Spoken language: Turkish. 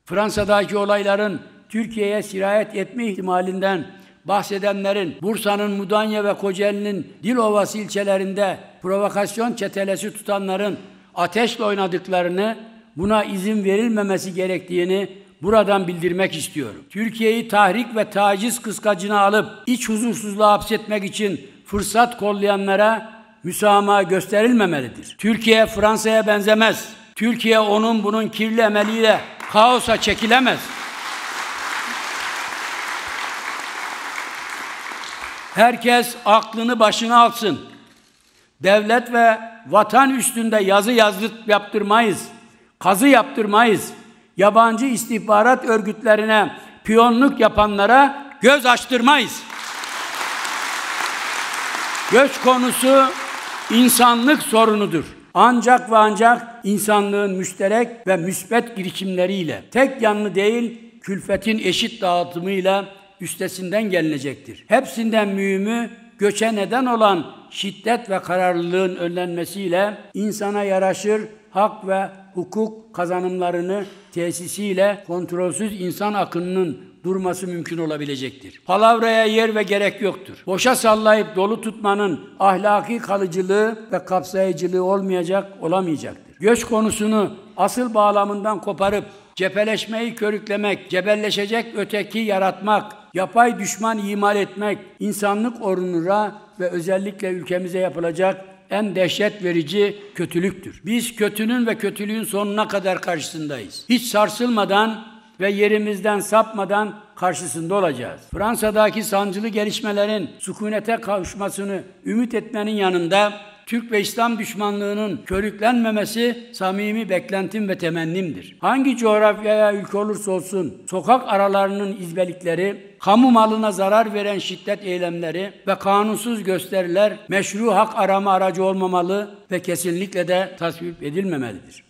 Fransa'daki olayların Türkiye'ye sirayet etme ihtimalinden bahsedenlerin Bursa'nın Mudanya ve Kocaeli'nin Dilovası ilçelerinde provokasyon çetelesi tutanların ateşle oynadıklarını, buna izin verilmemesi gerektiğini buradan bildirmek istiyorum. Türkiye'yi tahrik ve taciz kıskacına alıp iç huzursuzluğa hapsetmek için fırsat kollayanlara müsamaha gösterilmemelidir. Türkiye Fransa'ya benzemez. Türkiye onun bunun kirli emeliyle kaosa çekilemez. Herkes aklını başına alsın. Devlet ve vatan üstünde yazı yaptırmayız. Kazı yaptırmayız. Yabancı istihbarat örgütlerine piyonluk yapanlara göz açtırmayız. Göç konusu insanlık sorunudur. Ancak ve ancak insanlığın müşterek ve müsbet girişimleriyle, tek yanlı değil, külfetin eşit dağıtımıyla üstesinden gelinecektir. Hepsinden mühimi, göçe neden olan şiddet ve kararlılığın önlenmesiyle insana yaraşır hak ve hukuk kazanımlarını tesisiyle kontrolsüz insan akınının durması mümkün olabilecektir. Palavraya yer ve gerek yoktur. Boşa sallayıp dolu tutmanın ahlaki kalıcılığı ve kapsayıcılığı olamayacaktır. Göç konusunu asıl bağlamından koparıp cepheleşmeyi körüklemek, cebelleşecek öteki yaratmak, yapay düşman imal etmek, insanlık onuruna ve özellikle ülkemize yapılacak en dehşet verici kötülüktür. Biz kötünün ve kötülüğün sonuna kadar karşısındayız. Hiç sarsılmadan ve yerimizden sapmadan karşısında olacağız. Fransa'daki sancılı gelişmelerin sükunete kavuşmasını ümit etmenin yanında Türk ve İslam düşmanlığının körüklenmemesi samimi beklentim ve temennimdir. Hangi coğrafyaya ülke olursa olsun sokak aralarının izbelikleri, kamu malına zarar veren şiddet eylemleri ve kanunsuz gösteriler meşru hak arama aracı olmamalı ve kesinlikle de tasvip edilmemelidir.